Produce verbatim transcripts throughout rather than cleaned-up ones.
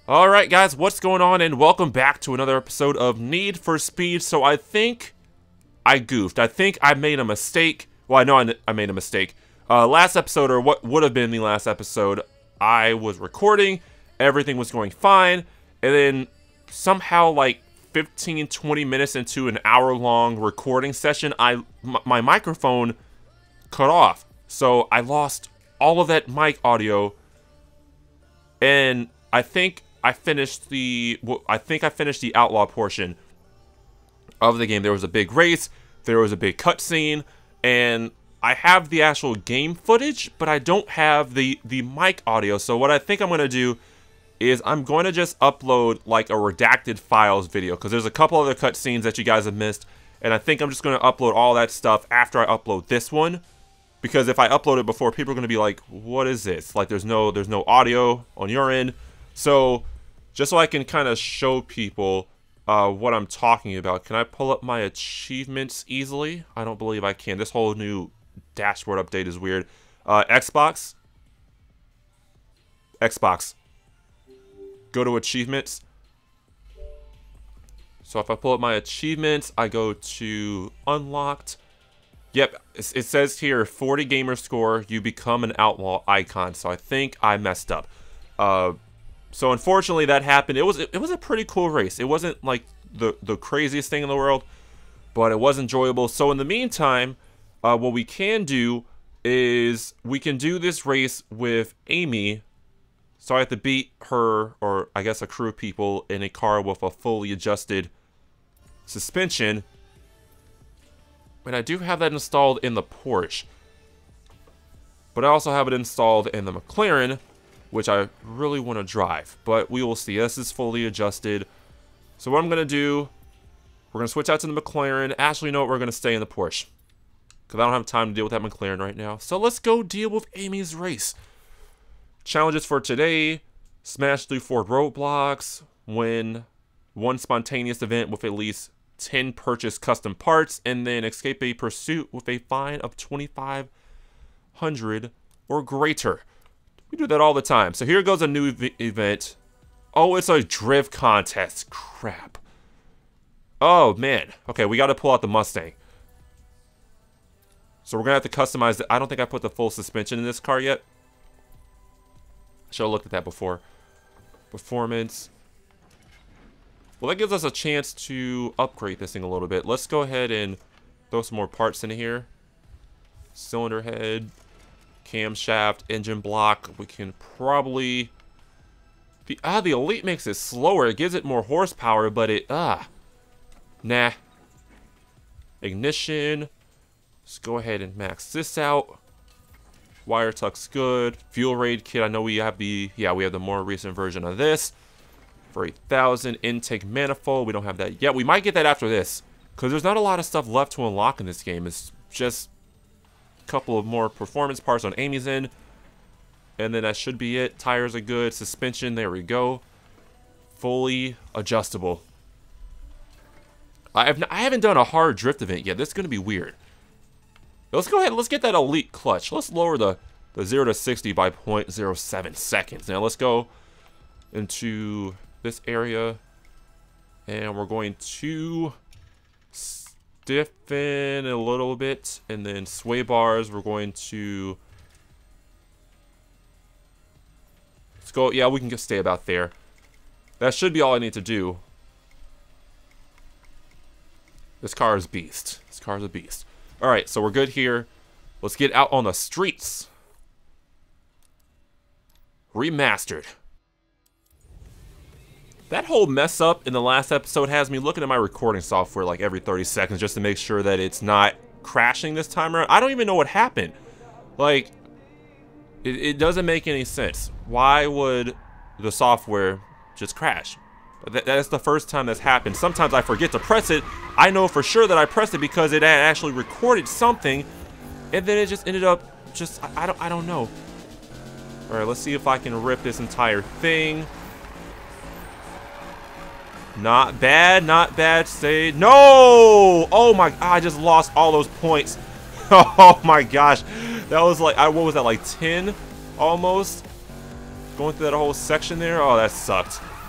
Alright guys, what's going on, and welcome back to another episode of Need for Speed. So I think I goofed. I think I made a mistake. Well, I know I, I made a mistake. Uh, last episode, or what would have been the last episode, I was recording, everything was going fine, and then somehow like fifteen, twenty minutes into an hour-long recording session, I my microphone cut off. So I lost all of that mic audio, and I think I finished the I think I finished the outlaw portion of the game. There was a big race, there was a big cutscene, and I have the actual game footage, but I don't have the the mic audio. So what I think I'm gonna do is I'm going to just upload like a redacted files video, because there's a couple other cutscenes that you guys have missed, and I think I'm just going to upload all that stuff after I upload this one, because if I upload it before, people are going to be like, what is this? Like there's no there's no audio on your end. So just so I can kind of show people uh, what I'm talking about, can I pull up my achievements easily? I don't believe I can. This whole new dashboard update is weird. Uh, Xbox. Xbox. Go to achievements. So if I pull up my achievements, I go to unlocked. Yep, it says here forty gamer score, you become an outlaw icon. So I think I messed up. Uh, so unfortunately that happened. It was it was a pretty cool race. It wasn't like the the craziest thing in the world, but it was enjoyable. So in the meantime, uh, what we can do is we can do this race with Amy. So I have to beat her, or I guess a crew of people, in a car with a fully adjusted suspension. And I do have that installed in the Porsche. But I also have it installed in the McLaren, which I really want to drive. But we will see. This is fully adjusted. So what I'm going to do, we're going to switch out to the McLaren. Actually, you know what? We're going to stay in the Porsche, because I don't have time to deal with that McLaren right now. So let's go deal with Amy's race. Challenges for today: smash through four roadblocks, win one spontaneous event with at least ten purchased custom parts, and then escape a pursuit with a fine of twenty-five hundred or greater. We do that all the time. So here goes a new ev event. Oh, it's a drift contest. Crap. Oh, man. Okay, we got to pull out the Mustang. So we're going to have to customize it. I don't think I put the full suspension in this car yet. Should have looked at that before. Performance. Well, that gives us a chance to upgrade this thing a little bit. Let's go ahead and throw some more parts in here. Cylinder head, camshaft, engine block. We can probably... The, ah, the Elite makes it slower. It gives it more horsepower, but it... Ah. Nah. Ignition. Let's go ahead and max this out. Wire tuck's good. Fuel raid kit. I know we have the yeah we have the more recent version of this for eight thousand. Intake manifold. We don't have that yet. We might get that after this, because there's not a lot of stuff left to unlock in this game. It's just a couple of more performance parts on Amy's end, and then that should be it. Tires are good. Suspension. There we go. Fully adjustable. I have I haven't done a hard drift event yet. This is gonna be weird. Let's go ahead, let's get that Elite clutch. Let's lower the, the zero to sixty by zero point zero seven seconds. Now let's go into this area, and we're going to stiffen a little bit, and then sway bars, we're going to... Let's go, yeah, we can just stay about there. That should be all I need to do. This car is beast. This car is a beast. Alright, so we're good here. Let's get out on the streets. Remastered. That whole mess up in the last episode has me looking at my recording software like every thirty seconds just to make sure that it's not crashing this time around. I don't even know what happened. Like, it, it doesn't make any sense. Why would the software just crash? That, that's the first time that's happened. Sometimes I forget to press it. I know for sure that I pressed it because it had actually recorded something, and then it just ended up just I, I don't I don't know. All right, let's see if I can rip this entire thing. Not bad, not bad. Say no. Oh my! I just lost all those points. Oh my gosh, that was like I, what was that, like ten almost? Going through that whole section there. Oh, that sucked.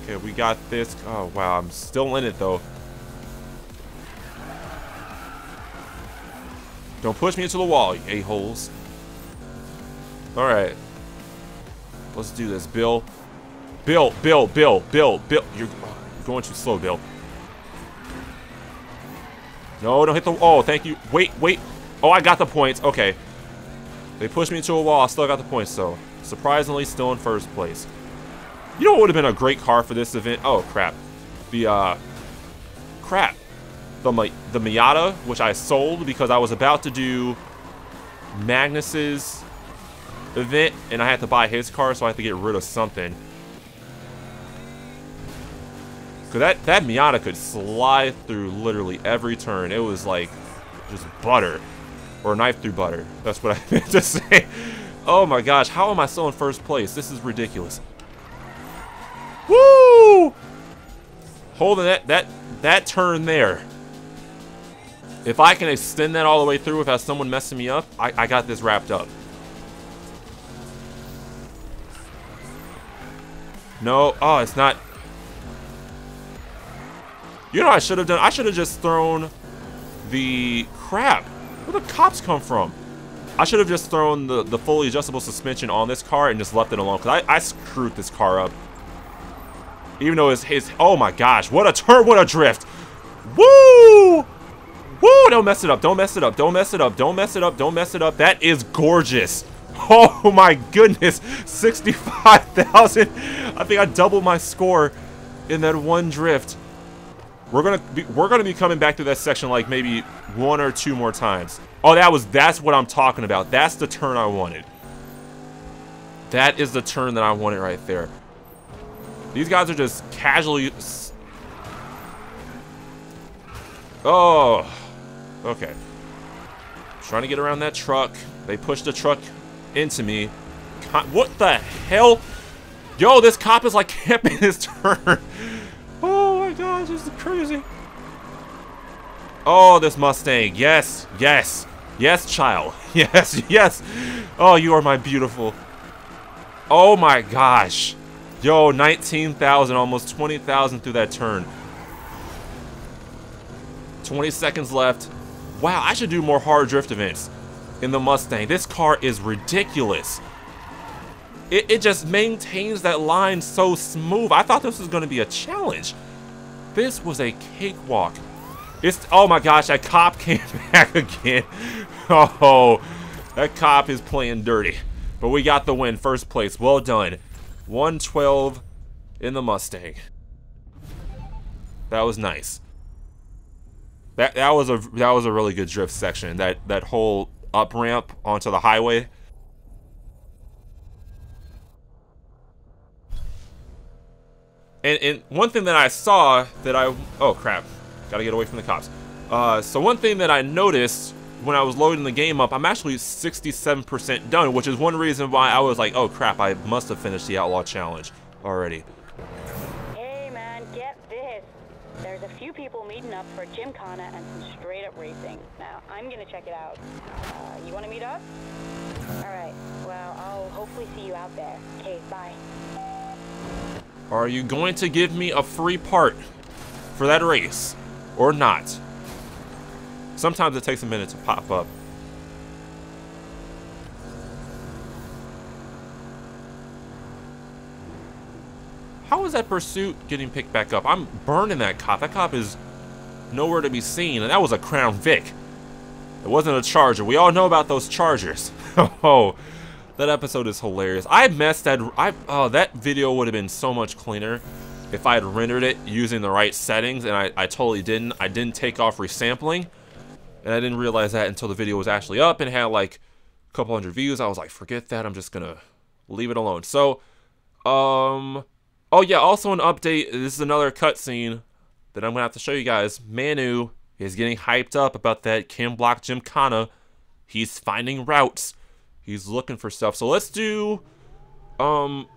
Okay, we got this. Oh, wow. I'm still in it, though. Don't push me into the wall, you a-holes. Alright. Let's do this, Bill. Bill, Bill, Bill, Bill, Bill. You're going too slow, Bill. No, don't hit the... Oh, thank you. Wait, wait. Oh, I got the points. Okay. They pushed me into a wall. I still got the points, though. Surprisingly, still in first place. You know what would have been a great car for this event? Oh, crap. The, uh... Crap. The, the Miata, which I sold because I was about to do Magnus's event, and I had to buy his car, so I had to get rid of something. Because that, that Miata could slide through literally every turn. It was like just butter. Or knife through butter. That's what I meant to say. Oh my gosh, how am I still in first place? This is ridiculous. Woo! Holding that, that, that turn there. If I can extend that all the way through without someone messing me up, I, I got this wrapped up. No, oh, it's not. You know what I should have done? I should have just thrown the crap. Where the cops come from? I should have just thrown the, the fully adjustable suspension on this car and just left it alone. Because I, I screwed this car up. Even though it's his... Oh my gosh. What a turn. What a drift. Woo! Woo! Don't mess it up. Don't mess it up. Don't mess it up. Don't mess it up. Don't mess it up. That is gorgeous. Oh my goodness. sixty-five thousand. I think I doubled my score in that one drift. We're gonna be we're gonna be coming back to that section like maybe one or two more times. Oh, that was that's what I'm talking about. That's the turn I wanted. That is the turn that I wanted right there. These guys are just casually. Oh, okay. Trying to get around that truck. They pushed the truck into me. What the hell? Yo, this cop is like camping his turn. Oh my gosh, this is crazy. Oh, this Mustang. Yes, yes, yes, child. Yes, yes. Oh, you are my beautiful. Oh my gosh. Yo, nineteen thousand, almost twenty thousand through that turn. twenty seconds left. Wow, I should do more hard drift events in the Mustang. This car is ridiculous. It, it just maintains that line so smooth. I thought this was going to be a challenge. This was a cakewalk. It's, oh my gosh, that cop came back again. Oh, that cop is playing dirty. But we got the win, first place. Well done. one twelve in the Mustang. That was nice. That that was a that was a really good drift section. That that whole up ramp onto the highway. And, and one thing that I saw that I... Oh, crap. Gotta get away from the cops. Uh, so one thing that I noticed when I was loading the game up, I'm actually sixty-seven percent done, which is one reason why I was like, oh, crap, I must have finished the Outlaw Challenge already. Hey, man, get this. There's a few people meeting up for Gymkhana and some straight-up racing. Now, I'm gonna check it out. Uh, you wanna meet up? Alright, well, I'll hopefully see you out there. Okay, bye. Are you going to give me a free part for that race or not? Sometimes it takes a minute to pop up. How is that pursuit getting picked back up? I'm burning that cop. That cop is nowhere to be seen, and that was a Crown Vic. It wasn't a Charger. We all know about those Chargers. Oh, that episode is hilarious. I messed that. I oh, that video would have been so much cleaner if I had rendered it using the right settings, and I, I totally didn't. I didn't take off resampling, and I didn't realize that until the video was actually up and had like a couple hundred views. I was like, forget that. I'm just gonna leave it alone. So, um, oh yeah. Also an update. This is another cutscene that I'm gonna have to show you guys. Manu is getting hyped up about that Chem Block Gymkhana. He's finding routes. He's looking for stuff. So let's do, um,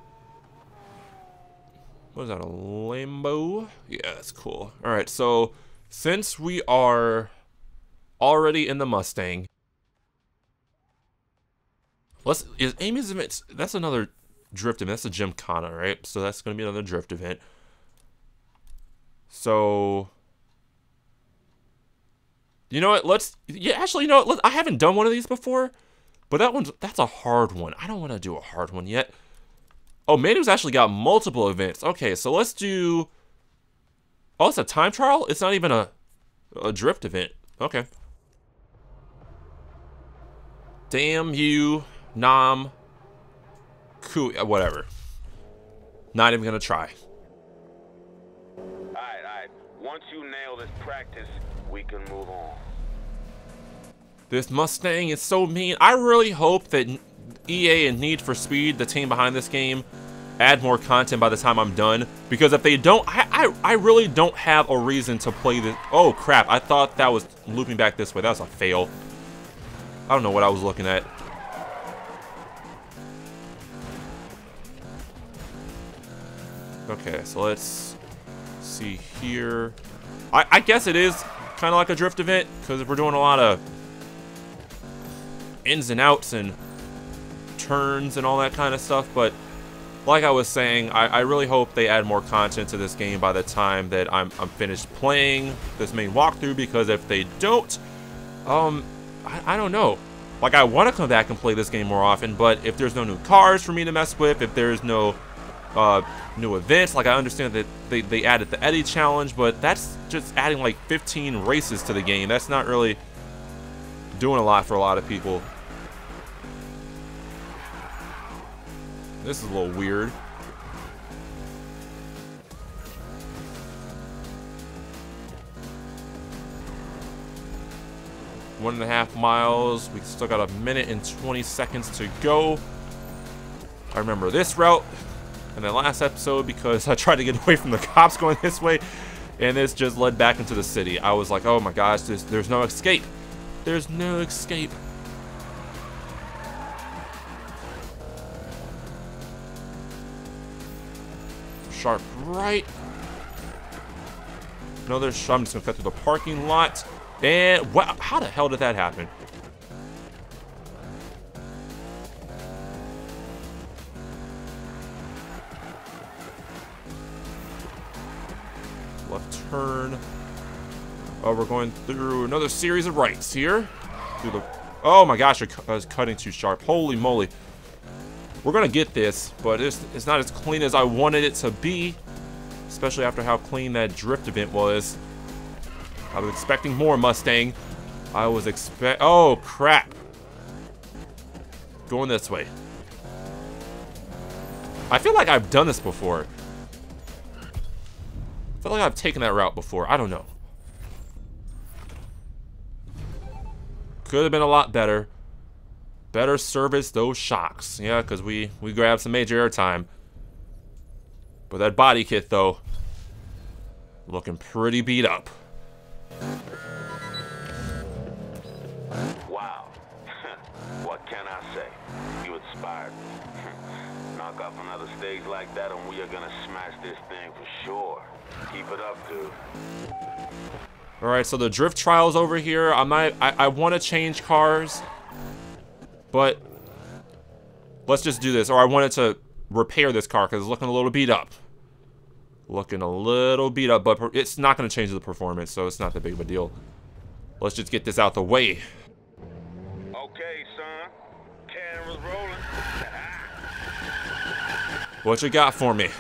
what is that, a Lambo? Yeah, that's cool. All right, so since we are already in the Mustang, let's, is Amy's event, that's another, drift event. That's a Gymkhana, right? So that's going to be another drift event. So, you know what? Let's, yeah, actually, you know what? Let, I haven't done one of these before, but that one's, that's a hard one. I don't want to do a hard one yet. Oh, Manu's actually got multiple events. Okay, so let's do, oh, it's a time trial? It's not even a, a drift event. Okay. Damn you, Nam, Ku, whatever. Not even gonna try. Alright, alright. Once you nail this practice, we can move on. This Mustang is so mean. I really hope that E A and Need for Speed, the team behind this game, add more content by the time I'm done. Because if they don't, I, I, I really don't have a reason to play this. Oh crap, I thought that was looping back this way. That was a fail. I don't know what I was looking at. Okay, so let's see here. I, I guess it is kind of like a drift event because we're doing a lot of ins and outs and turns and all that kind of stuff. But like I was saying, I, I really hope they add more content to this game by the time that I'm, I'm finished playing this main walkthrough, because if they don't, um, I, I don't know. Like, I want to come back and play this game more often, but if there's no new cars for me to mess with, if there's no uh, new events, like I understand that they, they added the Eddie Challenge, but that's just adding like fifteen races to the game. That's not really doing a lot for a lot of people. This is a little weird. One and a half miles. We still got a minute and twenty seconds to go. I remember this route in the last episode because I tried to get away from the cops going this way, and this just led back into the city. I was like, oh my gosh, there's, there's no escape. There's no escape. Sharp right. Another shot. I'm just gonna cut through the parking lot. And wow, how the hell did that happen? Left turn. Oh, we're going through another series of rights here. Through the. Oh my gosh, I was cutting too sharp. Holy moly. We're gonna get this, but it's, it's not as clean as I wanted it to be, especially after how clean that drift event was. I was expecting more Mustang. I was expect. Oh crap! Going this way. I feel like I've done this before. I feel like I've taken that route before. I don't know. Could have been a lot better. Better service those shocks. Yeah, because we, we grabbed some major airtime. But that body kit, though, looking pretty beat up. Wow. What can I say? You inspired me. Knock off another stage like that and we are gonna smash this thing for sure. Keep it up, dude. Alright, so the drift trial's over here. I might I, I wanna change cars. But let's just do this. Or I wanted to repair this car because it's looking a little beat up. Looking a little beat up, but it's not going to change the performance, so it's not that big of a deal. Let's just get this out the way. Okay, son. Camera's rolling. What you got for me?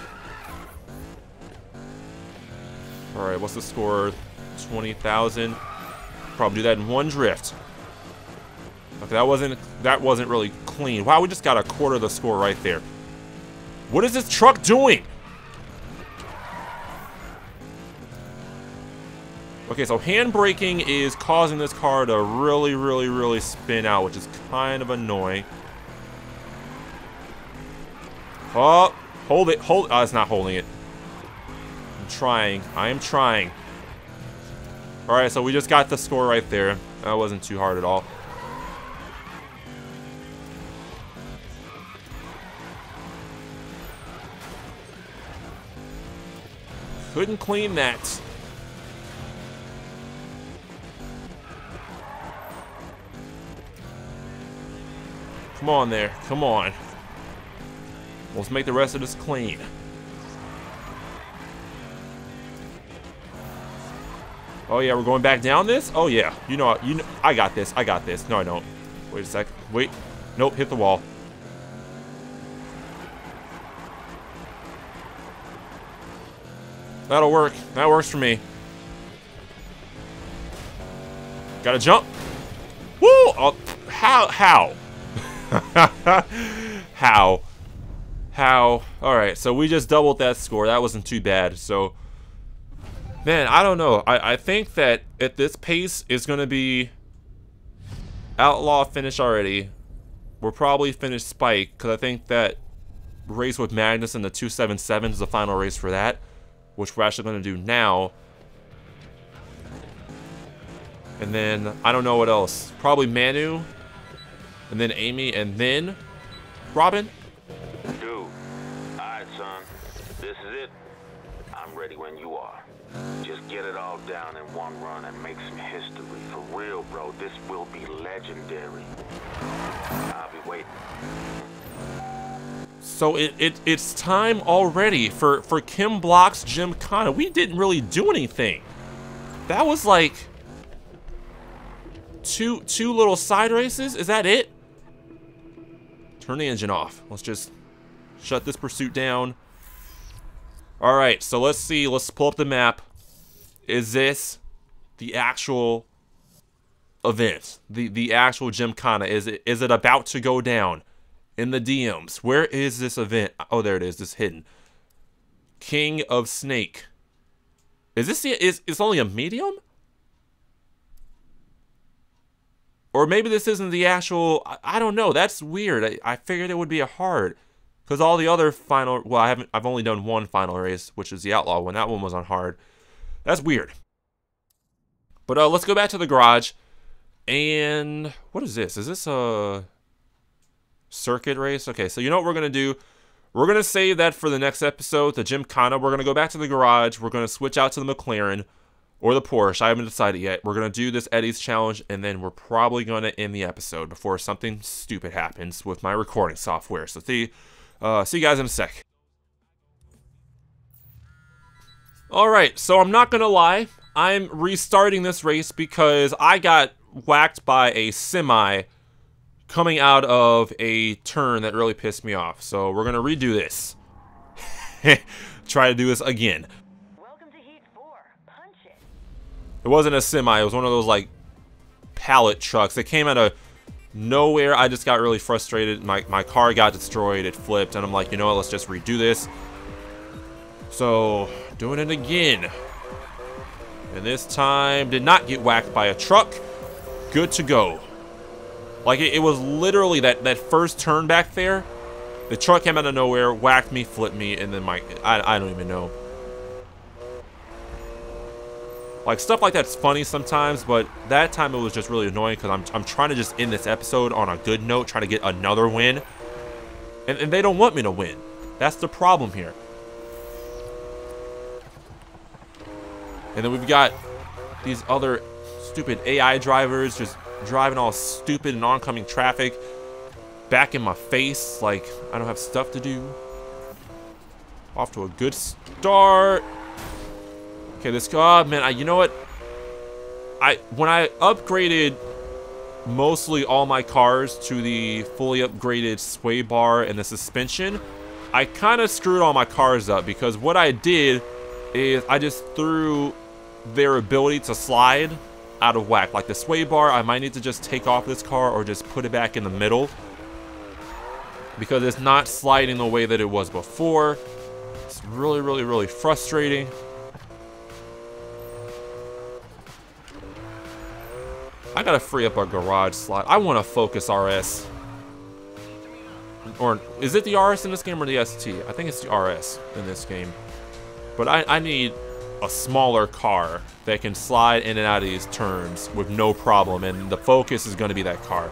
Alright, what's the score? twenty thousand. Probably do that in one drift. Okay, that wasn't that wasn't really clean. Wow, we just got a quarter of the score right there. What is this truck doing? Okay, so handbraking is causing this car to really, really, really spin out, which is kind of annoying. Oh, hold it, hold. Oh, it's not holding it. I'm trying. I am trying. All right, so we just got the score right there. That wasn't too hard at all. Couldn't clean that. Come on there. Come on. Let's make the rest of this clean. Oh yeah, we're going back down this? Oh yeah, you know, you know, I got this, I got this. No, I don't. Wait a sec. Wait. Nope, hit the wall. That'll work. That works for me. Gotta jump. Woo! Oh, how? How? How? How? Alright, so we just doubled that score. That wasn't too bad. So, man, I don't know. I, I think that at this pace is going to be Outlaw finish already. We'll probably finish Spike, because I think that race with Magnus in the two seventy-seven is the final race for that, which we're actually going to do now. And then, I don't know what else. Probably Manu, and then Amy, and then Robin. Dude, alright son, this is it. I'm ready when you are. Just get it all down in one run and make some history. For real, bro, this will be legendary. I'll be waiting. So it, it it's time already for, for Kim Block's Gymkhana. We didn't really do anything. That was like two two little side races. Is that it? Turn the engine off. Let's just shut this pursuit down. Alright, so let's see. Let's pull up the map. Is this the actual event? The the actual Gymkhana? Is it is it about to go down? In the D Ms. Where is this event? Oh, there it is. It's hidden. King of Snake. Is this the, is it's only a medium? Or maybe this isn't the actual, I, I don't know. That's weird. I, I figured it would be a hard. Because all the other final, well, I haven't, I've only done one final race, which is the Outlaw one. That one was on hard. That's weird. But uh, let's go back to the garage. And what is this? Is this a circuit race? Okay, so you know what we're going to do? We're going to save that for the next episode, the Gymkhana. We're going to go back to the garage. We're going to switch out to the McLaren or the Porsche. I haven't decided yet. We're going to do this Eddie's challenge, and then we're probably going to end the episode before something stupid happens with my recording software. So see, uh, see you guys in a sec. Alright, so I'm not going to lie. I'm restarting this race because I got whacked by a semi coming out of a turn that really pissed me off. So we're gonna redo this. Try to do this again. Welcome to Heat four. Punch it. It wasn't a semi, it was one of those like pallet trucks. It came out of nowhere. I just got really frustrated. My, my car got destroyed, it flipped, and I'm like, you know what, let's just redo this. So, doing it again. And this time, did not get whacked by a truck. Good to go. Like, it, it was literally that, that first turn back there. The truck came out of nowhere, whacked me, flipped me, and then my... I, I don't even know. Like, stuff like that's funny sometimes, but that time it was just really annoying because I'm, I'm trying to just end this episode on a good note, trying to get another win. And, and they don't want me to win. That's the problem here. And then we've got these other stupid A I drivers just driving all stupid in oncoming traffic, back in my face like I don't have stuff to do. Off to a good start. Okay, this car, oh, man, I, you know what? I when I upgraded mostly all my cars to the fully upgraded sway bar and the suspension, I kind of screwed all my cars up because what I did is I just threw their ability to slide out of whack. Like the sway bar, I might need to just take off this car or just put it back in the middle because it's not sliding the way that it was before. It's really, really, really frustrating. I gotta free up our garage slot. I want a Focus R S. Or is it the R S in this game or the S T? I think it's the R S in this game. But I, I need a smaller car that can slide in and out of these turns with no problem, and the Focus is going to be that car.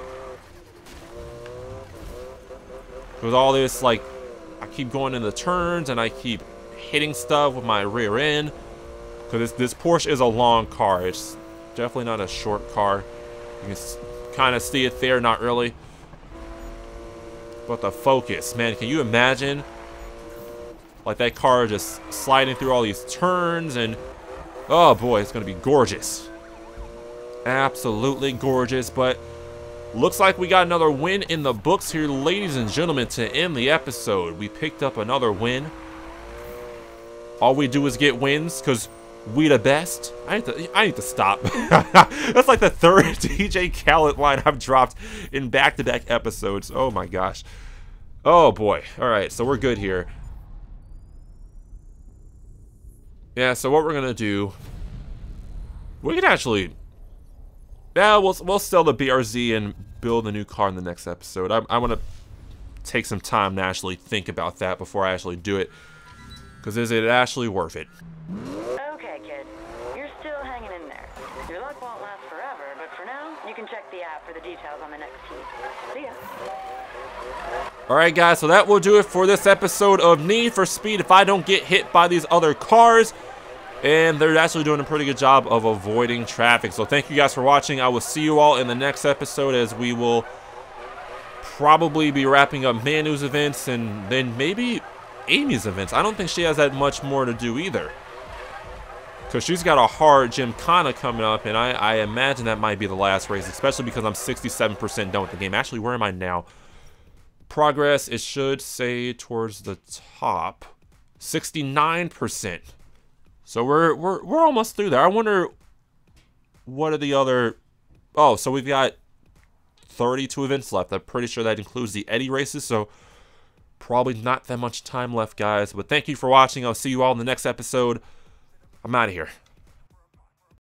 With all this, like, I keep going in the turns and I keep hitting stuff with my rear end because this, this Porsche is a long car. It's definitely not a short car. You can kind of see it there, not really. But the focus, man, can you imagine? Like that car just sliding through all these turns and... Oh boy, it's going to be gorgeous. Absolutely gorgeous, but... Looks like we got another win in the books here, ladies and gentlemen, to end the episode. We picked up another win. All we do is get wins, because we the best. I need to, I need to stop. That's like the third D J Khaled line I've dropped in back-to-back episodes. Oh my gosh. Oh boy. Alright, so we're good here. Yeah, so what we're going to do... We can actually... Yeah, we'll, we'll sell the B R Z and build a new car in the next episode. I, I want to take some time to actually think about that before I actually do it. Because is it actually worth it? Okay, kid. You're still hanging in there. Your luck won't last forever, but for now, you can check the app for the details on the next team. See ya. Alright guys, so that will do it for this episode of Need for Speed if I don't get hit by these other cars. And they're actually doing a pretty good job of avoiding traffic. So thank you guys for watching. I will see you all in the next episode as we will probably be wrapping up Manu's events and then maybe Amy's events. I don't think she has that much more to do either. Because she's got a hard Gymkhana coming up, and I, I imagine that might be the last race, especially because I'm sixty-seven percent done with the game. Actually, where am I now? Progress, it should say towards the top. sixty-nine percent. So we're we're we're almost through there. I wonder what are the other... Oh, so we've got thirty-two events left. I'm pretty sure that includes the Eddie races, so probably not that much time left, guys. But thank you for watching. I'll see you all in the next episode. I'm out of here.